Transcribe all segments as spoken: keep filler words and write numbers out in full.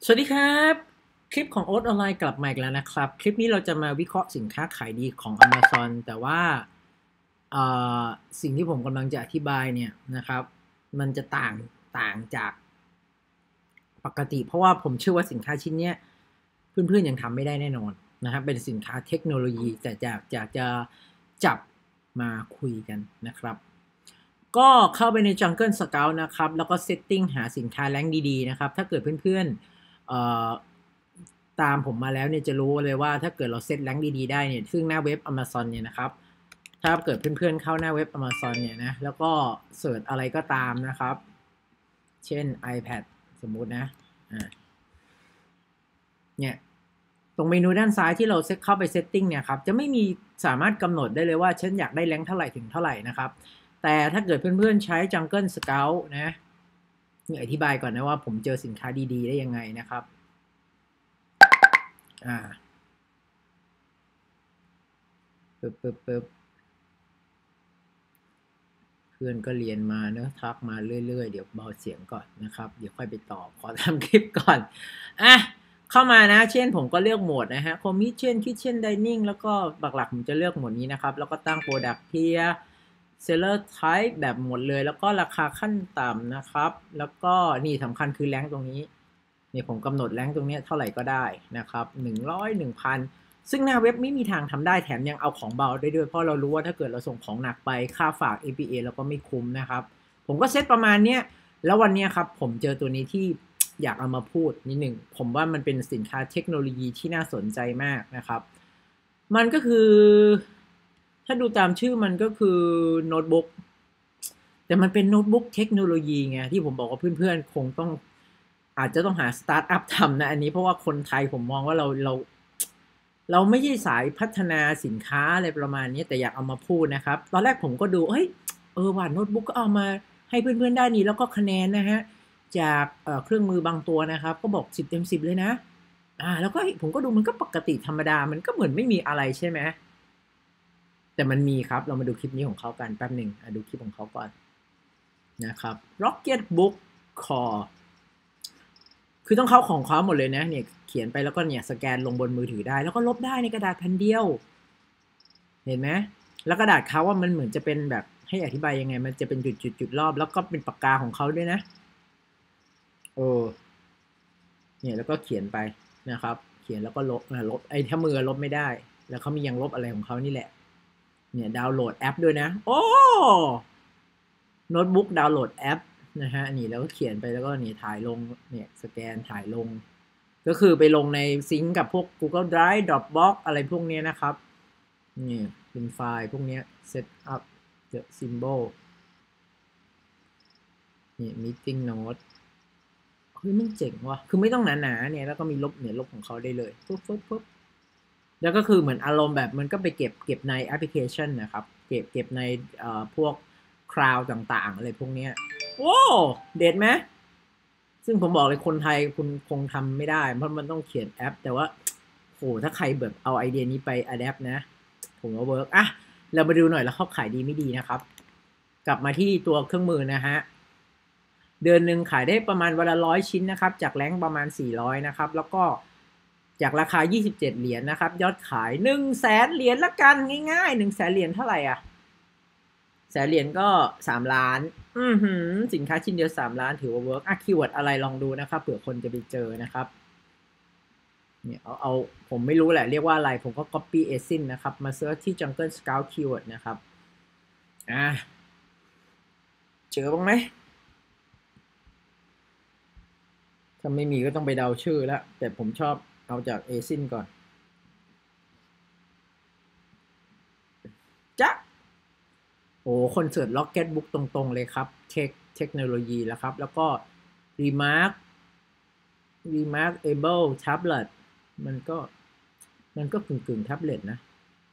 สวัสดีครับคลิปของโอ๊ตออนไลน์กลับมาอีกแล้วนะครับคลิปนี้เราจะมาวิเคราะห์สินค้าขายดีของ Amazon แต่ว่าสิ่งที่ผมกำลังจะอธิบายเนี่ยนะครับมันจะต่างต่างจากปกติเพราะว่าผมเชื่อว่าสินค้าชิ้นนี้เพื่อนๆยังทำไม่ได้แน่นอนนะครับเป็นสินค้าเทคโนโลยีแต่จากจากจะจับมาคุยกันนะครับก็เข้าไปใน Jungle Scout นะครับแล้วก็ Setting หาสินค้าแรงดีๆนะครับถ้าเกิดเพื่อนๆตามผมมาแล้วเนี่ยจะรู้เลยว่าถ้าเกิดเราเซตแรงดีๆได้เนี่ยซึ่งหน้าเว็บ Amazon เนี่ยนะครับถ้าเกิดเพื่อนๆเข้าหน้าเว็บ Amazon เนี่ยนะแล้วก็เสิร์ชอะไรก็ตามนะครับเช่น iPad สมมุตินะเนี่ยตรงเมนูด้านซ้ายที่เราเซตเข้าไปเซตติ้งเนี่ยครับจะไม่มีสามารถกำหนดได้เลยว่าฉันอยากได้แรงเท่าไหร่ถึงเท่าไหร่นะครับแต่ถ้าเกิดเพื่อนๆใช้ Jungle Scout นะนี่อธิบายก่อนนะว่าผมเจอสินค้าดีๆได้ยังไงนะครับอ่าปึ๊บปึ๊บปึ๊บเพื่อนก็เรียนมาเนอะทักมาเรื่อยๆเดี๋ยวเบาเสียงก่อนนะครับเดี๋ยวค่อยไปตอบขอทำคลิปก่อนอ่ะเข้ามานะเช่นผมก็เลือกโหมดนะฮะ Commission Kitchen Dining แล้วก็หลักๆผมจะเลือกโหมดนี้นะครับแล้วก็ตั้ง Product Tier Seller Type แบบหมดเลยแล้วก็ราคาขั้นต่ำนะครับแล้วก็นี่สำคัญคือแรงตรงนี้นี่ผมกำหนดแรงตรงนี้เท่าไหร่ก็ได้นะครับหนึ่งร้อย หนึ่งพันซึ่งหน้าเว็บไม่มีทางทำได้แถมยังเอาของเบาได้ด้วยเพราะเรารู้ว่าถ้าเกิดเราส่งของหนักไปค่าฝาก เอ พี เอ เราก็ไม่คุ้มนะครับผมก็เซตประมาณเนี้ยแล้ววันนี้ครับผมเจอตัวนี้ที่อยากเอามาพูดนิดหนึ่งผมว่ามันเป็นสินค้าเทคโนโลยีที่น่าสนใจมากนะครับมันก็คือถ้าดูตามชื่อมันก็คือโน้ตบุ๊กแต่มันเป็นโน้ตบุ๊กเทคโนโลยีไงที่ผมบอกว่าเพื่อนๆคงต้องอาจจะต้องหาสตาร์ทอัพทำนะอันนี้เพราะว่าคนไทยผมมองว่าเราเราเราไม่ใช่สายพัฒนาสินค้าอะไรประมาณนี้แต่อยากเอามาพูดนะครับตอนแรกผมก็ดูเฮ้ยเออว่าโน้ตบุ๊กก็เอามาให้เพื่อนๆได้นี่แล้วก็คะแนนนะฮะจากเเครื่องมือบางตัวนะครับก็บอกสิบเต็มสิบเลยนะอ่าแล้วก็ผมก็ดูมันก็ปกติธรรมดามันก็เหมือนไม่มีอะไรใช่ไหมแต่มันมีครับเรามาดูคลิปนี้ของเขากันแป๊บหนึ่งดูคลิปของเขาก่อนนะครับ Rocketbook Core คือต้องเข้าของเขาหมดเลยนะเนี่ยเขียนไปแล้วก็เนี่ยสแกนลงบนมือถือได้แล้วก็ลบได้ในกระดาษแผ่นเดียวเห็นไหมแล้วกระดาษเขาว่ามันเหมือนจะเป็นแบบให้อธิบายยังไงมันจะเป็นจุดจุดจุดรอบแล้วก็เป็นปากกาของเขาด้วยนะโอ้เนี่ยแล้วก็เขียนไปนะครับเขียนแล้วก็ลบลบไอ้ถ้ามือลบไม่ได้แล้วเขามียังลบอะไรของเขานี่แหละเนี่ยดาวน์โหลดแอปด้วยนะโอ้โน้ตบุ๊กดาวน์โหลดแอปนะฮะนี่แล้วก็เขียนไปแล้วก็นี่ถ่ายลงเนี่ยสแกนถ่ายลงก็คือไปลงในซิงก์กับพวก Google Drive Dropbox อะไรพวกนี้นะครับนี่เป็นไฟล์พวกนี้ set up the symbol นี่ meeting note เฮ้ยมันเจ๋งว่ะคือไม่ต้องหนาๆเนี่ยแล้วก็มีลบเนี่ยลบของเขาได้เลยปุ๊บปุ๊บปุ๊บแล้วก็คือเหมือนอารมณ์แบบมันก็ไปเก็บเก็บในแอปพลิเคชันนะครับเก็บเก็บในเอ่อพวกคลาวด์ต่างๆอะไรพวกนี้โอ้เด็ดไหมซึ่งผมบอกเลยคนไทยคุณคงทำไม่ได้เพราะมันต้องเขียนแอปแต่ว่าโหถ้าใครแบบเอาไอเดียนี้ไปอัดแอปนะผมว่าเวิร์กอ่ะเรามาดูหน่อยแล้วเขาขายดีไม่ดีนะครับกลับมาที่ตัวเครื่องมือนะฮะเดือนหนึ่งขายได้ประมาณวันละร้อยชิ้นนะครับจากแรงประมาณสี่ร้อยนะครับแล้วก็จากราคายี่สิบเจ็ดเหรียญนะครับยอดขายหนึ่งแสนเหรียญละกันง่ายๆหนึ่งแสนเหรียญเท่าไหร่อ่ะแสนเหรียญก็สามล้านอือหือสินค้าชิ้นเดียวสามล้านถือว่าเวิร์กอ่ะคีย์เวิร์ดอะไรลองดูนะครับเผื่อคนจะไปเจอนะครับเนี่ยเอาเอาผมไม่รู้แหละเรียกว่าอะไรผมก็ copy asin นะครับมาเซิร์ชที่ Jungle Scout keyword นะครับอ่ะเจอบ้างไหมถ้าไม่มีก็ต้องไปเดาชื่อแล้วแต่ผมชอบเอาจาก asin ก่อนจ๊ะโอ้คนเสิร์ช Rocketbook ตรงๆเลยครับเทคเทคโนโลยีแล้วครับแล้วก็ Remark Remarkable Tablet มันก็มันก็กึ่งกึ่งแท็บเล็ตนะ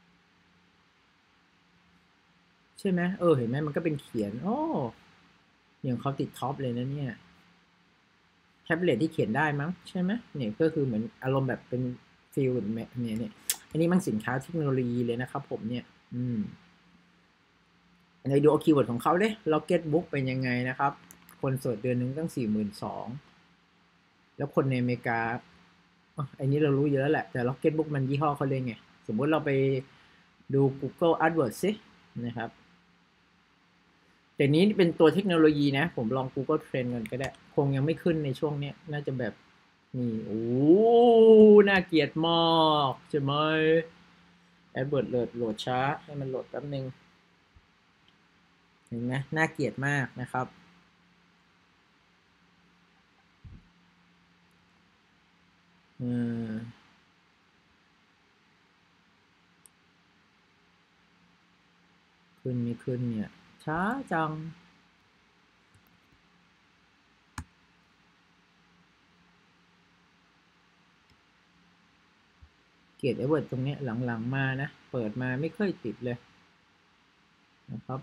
ใช่ไหมเออเห็นไหมมันก็เป็นเขียนโอ้อย่างเขาติดท็อปเลยนะเนี่ยแท็บเล็ตที่เขียนได้มั้งใช่ไหมเนี่ยก็คือเหมือนอารมณ์แบบเป็นฟิลแบบเนี่ยเนี่ยอันนี้มันสินค้าเทคโนโลยีเลยนะครับผมเนี่ยอืมในดูเอาคีย์เวิร์ดของเขาเด้ Rocketbook เป็นยังไงนะครับคนเสิร์ชเดือนนึงตั้งสี่หมื่นสองแล้วคนในอเมริกาอันนี้เรารู้เยอะแหละแต่ Rocketbook มันยี่ห้อเขาเลยไงสมมุติเราไปดู Google AdWords สินะครับแต่นี้เป็นตัวเทคโนโลยีนะผมลอง Google Trend กันก็ได้คงยังไม่ขึ้นในช่วงนี้น่าจะแบบนี่โอ้น่าเกลียดมากใช่ไหม AdWords โหลดโหลดช้าให้มันโหลดแป๊บนึงเห็นไหมน่าเกลียดมากนะครับอืมขึ้นไม่ขึ้นเนี่ยช้าจังเกลียด AdWords ตรงนี้หลังๆมานะเปิดมาไม่เคยติดเลยนะครับ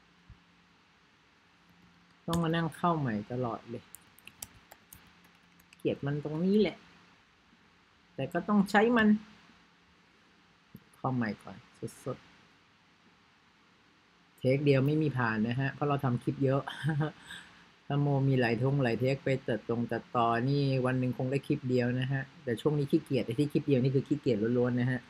ต้องมานั่งเข้าใหม่ตลอดเลยเกลียดมันตรงนี้แหละแต่ก็ต้องใช้มันเข้าใหม่ก่อนสดๆเทคเดียวไม่มีผ่านนะฮะเพราะเราทำคลิปเยอะถ้าโมมีหลายทงหลายเทคไปตัดตรงตัดต่อนี่วันหนึ่งคงได้คลิปเดียวนะฮะแต่ช่วงนี้ขี้เกียจไอ้ที่คลิปเดียวนี่คือขี้เกียจล้วนๆนะฮะ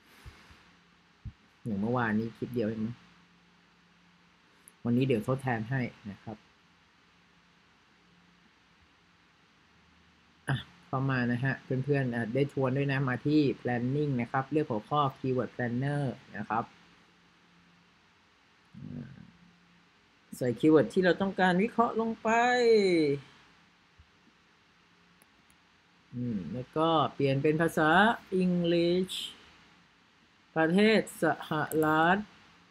อย่างเมื่อวานนี้คลิปเดียวเองวันนี้เดี๋ยวทดแทนให้นะครับอ่ะเข้ามานะฮะเพื่อนๆได้ทวนด้วยนะมาที่ planning นะครับเลือกหัวข้อ keyword planner นะครับใส่คีย์เวิร์ดที่เราต้องการวิเคราะห์ลงไปอืมแล้วก็เปลี่ยนเป็นภาษา English ประเทศสหรัฐ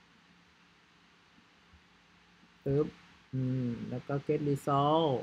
ปึ๊บอืมแล้วก็ get result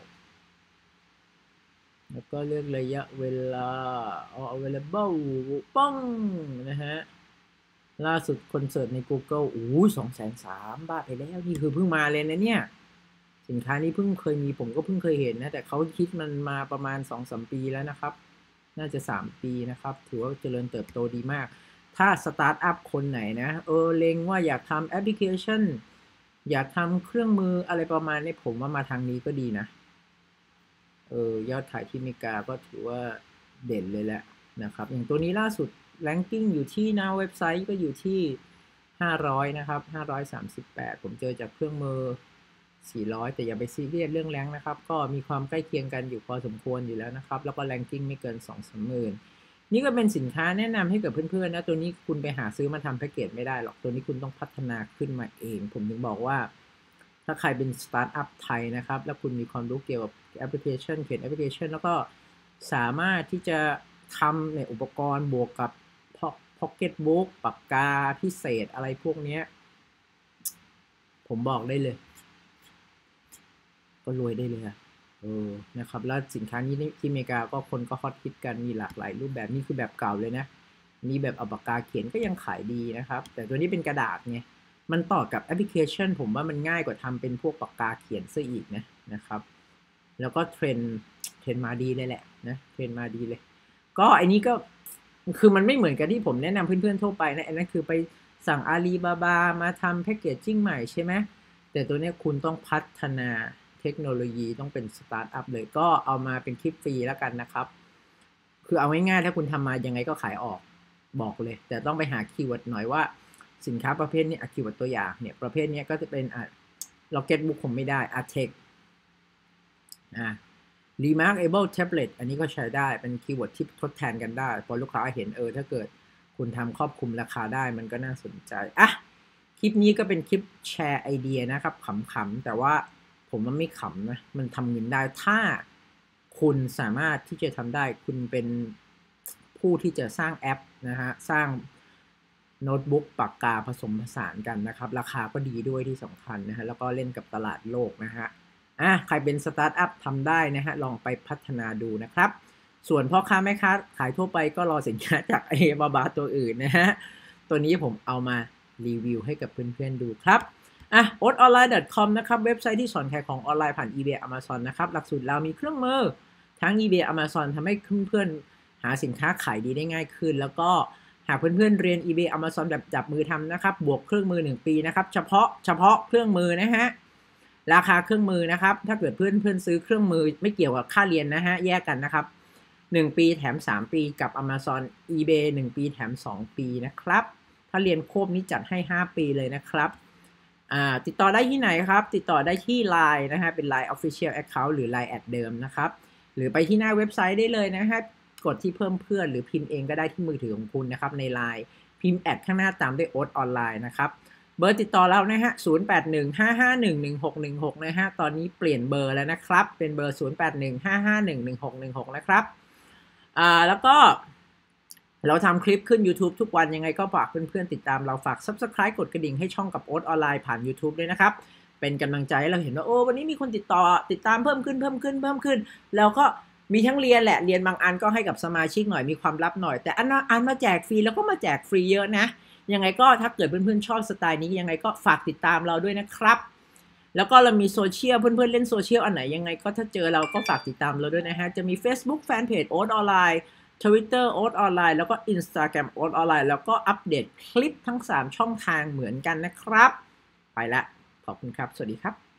แล้วก็เลือกระยะเวลา available ป้องนะฮะล่าสุดคนเสิร์ชใน Google โอ้ยสองแสนสามบาทไปแล้วนี่คือเพิ่งมาเลยนะเนี่ยสินค้านี้เพิ่งเคยมีผมก็เพิ่งเคยเห็นนะแต่เขาคิดมันมาประมาณ สองสาม ปีแล้วนะครับน่าจะสามปีนะครับถือว่าเจริญเติบโตดีมากถ้าสตาร์ทอัพคนไหนนะเออเล็งว่าอยากทำแอปพลิเคชันอยากทำเครื่องมืออะไรประมาณนี้ผมว่ามาทางนี้ก็ดีนะเออยอดขายที่อเมริกาก็ถือว่าเด่นเลยแหละนะครับอย่างตัวนี้ล่าสุด ranking อยู่ที่หน้าเว็บไซต์ก็อยู่ที่ห้าร้อยนะครับห้าร้อยสามสิบแปดผมเจอจากเครื่องมือสี่ร้อยแต่อย่าไปซีเรียสเรื่องแรงนะครับก็มีความใกล้เคียงกันอยู่พอสมควรอยู่แล้วนะครับแล้วก็ ranking ไม่เกิน สองสาม หมื่นนี่ก็เป็นสินค้าแนะนำให้กับเพื่อนๆนะตัวนี้คุณไปหาซื้อมาทำแพ็กเกจไม่ได้หรอกตัวนี้คุณต้องพัฒนาขึ้นมาเองผมถึงบอกว่าถ้าใครเป็นสตาร์ทอัพไทยนะครับแล้วคุณมีความรู้เกี่ยวกับแอปพลิเคชันเขียนแอปพลิเคชันแล้วก็สามารถที่จะทำในอุปกรณ์บวกกับพ็อกเก็ตบุ๊กปากกาพิเศษอะไรพวกนี้ผมบอกได้เลยก็รวยได้เลยอะเออนะครับแล้วสินค้านี้ที่อเมริกาก็คนก็ฮอตฮิตกันมีหลากหลายรูปแบบนี่คือแบบเก่าเลยนะนี่แบบเอาปากกาเขียนก็ยังขายดีนะครับแต่ตัวนี้เป็นกระดาษไงมันต่อกับแอปพลิเคชันผมว่ามันง่ายกว่าทำเป็นพวกปากกาเขียนซะอีกนะนะครับแล้วก็เทรนเทรนมาดีเลยแหละนะเทรนมาดีเลยก็อันนี้ก็คือมันไม่เหมือนกันที่ผมแนะนำเพื่อนๆทั่วไปนะอันนั้นคือไปสั่งอาลีบาบามาทำแพ็กเกจจิ้งใหม่ใช่ไหมแต่ตัวนี้คุณต้องพัฒนาเทคโนโลยีต้องเป็นสตาร์ทอัพเลยก็เอามาเป็นคลิปฟรีแล้วกันนะครับคือเอาง่ายๆถ้าคุณทำมายังไงก็ขายออกบอกเลยแต่ต้องไปหาคีย์เวิร์ดหน่อยว่าสินค้าประเภทนี้คีย์เวิร์ดตัวอย่างเนี่ยประเภทนี้ก็จะเป็นอ่ะ Rocketbook ผมไม่ได้ Artech อ่ะ Remarkable Tablet อันนี้ก็ใช้ได้เป็นคีย์เวิร์ดที่ทดแทนกันได้พอลูกค้าเห็นเออถ้าเกิดคุณทำครอบคลุมราคาได้มันก็น่าสนใจอ่ะคลิปนี้ก็เป็นคลิปแชร์ไอเดียนะครับขำๆแต่ว่าผมว่าไม่ขำนะมันทำเงินได้ถ้าคุณสามารถที่จะทำได้คุณเป็นผู้ที่จะสร้างแอปนะฮะสร้างโน้ตบุ๊กปากกาผสมผสานกันนะครับราคาก็ดีด้วยที่สำคัญนะฮะแล้วก็เล่นกับตลาดโลกนะฮะอ่ะใครเป็นสตาร์ทอัพทำได้นะฮะลองไปพัฒนาดูนะครับส่วนพ่อค้าแม่ค้าขายทั่วไปก็รอสินค้าจากไอ้บาบาตัวอื่นนะฮะตัวนี้ผมเอามารีวิวให้กับเพื่อนๆดูครับอ่ะ โอ๊ต ออนไลน์ ดอท คอม นะครับเว็บไซต์ที่สอนขายของออนไลน์ผ่าน eBay Amazon นะครับหลักสูตรเรามีเครื่องมือทั้ง eBay Amazon ทำให้เพื่อนๆหาสินค้าขายดีได้ง่ายขึ้นแล้วก็หากเพื่อนๆเรียน eBay Amazon แบบจับมือทำนะครับบวกเครื่องมือหนึ่งปีนะครับเฉพาะเฉพาะเครื่องมือนะฮะราคาเครื่องมือนะครับถ้าเกิดเพื่อนเพื่อนซื้อเครื่องมือไม่เกี่ยวกับค่าเรียนนะฮะแยกกันนะครับหนึ่งปีแถมสามปีกับ Amazon eBay หนึ่งปีแถมสองปีนะครับถ้าเรียนโคบนี้จัดให้ห้าปีเลยนะครับติดต่อได้ที่ไหนครับติดต่อได้ที่ ไลน์ นะฮะเป็น ไลน์ Official Account หรือ ไลน์ แอดเดิมนะครับหรือไปที่หน้าเว็บไซต์ได้เลยนะฮะกดที่เพิ่มเพื่อนหรือพิมพ์เองก็ได้ที่มือถือของคุณนะครับใน ไลน์ พิมพ์แอดข้างหน้าตามด้วยโอ๊ตออนไลน์นะครับเบอร์ติดต่อเรานะฮะศูนย์ แปด หนึ่ง ห้า ห้า หนึ่ง หนึ่ง หก หนึ่ง หกนะฮะตอนนี้เปลี่ยนเบอร์แล้วนะครับเป็นเบอร์ศูนย์ แปด หนึ่ง ห้า ห้า หนึ่ง หนึ่ง หก หนึ่ง หกนะครับอ่าแล้วก็เราทำคลิปขึ้น YouTube ทุกวันยังไงก็ฝากเพื่อนๆติดตามเราฝาก ซับสไครบ์ กดกระดิ่งให้ช่องกับโอ๊ตออนไลน์ผ่าน YouTube ด้วยนะครับเป็นกำลังใจให้เราเห็นว่าโอ้วันนี้มีคนติดต่อติดตามเพิ่มขึ้นเพิ่มขึ้นเพิ่มขึ้นแล้วก็มีทั้งเรียนแหละเรียนบางอันก็ให้กับสมาชิกหน่อยมีความลับหน่อยแต่อันอันมาแจกฟรีแล้วก็มาแจกฟรีเยอะนะยังไงก็ถ้าเกิดเพื่อนๆชอบสไตล์นี้ยังไงก็ฝากติดตามเราด้วยนะครับแล้วก็เรามีโซเชียลเพื่อนๆเล่นโซเชียลอันไหนยังไงก็ถ้าเจอเราก็ฝากติดตามเราด้วยนะฮะจะมี Facebook Fanpage โอ๊ตออนไลน์ Twitter โอ๊ตออนไลน์แล้วก็ Instagram โอ๊ตออนไลน์แล้วก็อัปเดตคลิปทั้งสามช่องทางเหมือนกันนะครับไปละขอบคุณครับสวัสดีครับ